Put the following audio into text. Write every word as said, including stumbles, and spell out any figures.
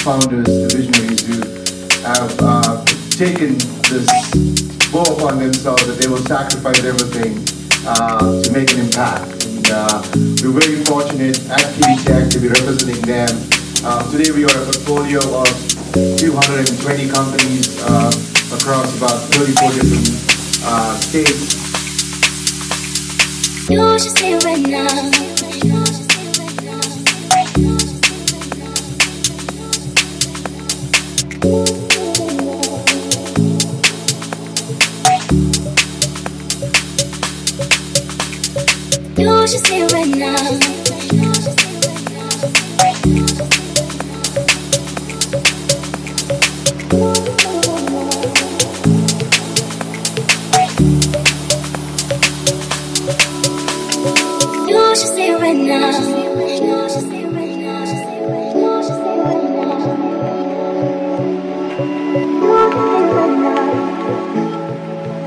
founders, the visionaries who have uh, taken this woe upon themselves that they will sacrifice everything uh, to make an impact. And uh, we're very fortunate at KiwiTech to be representing them. Uh, today we are a portfolio of two hundred twenty companies uh, across about thirty-four different uh, states. You should stay right now. You should stay right now. You should stay right now.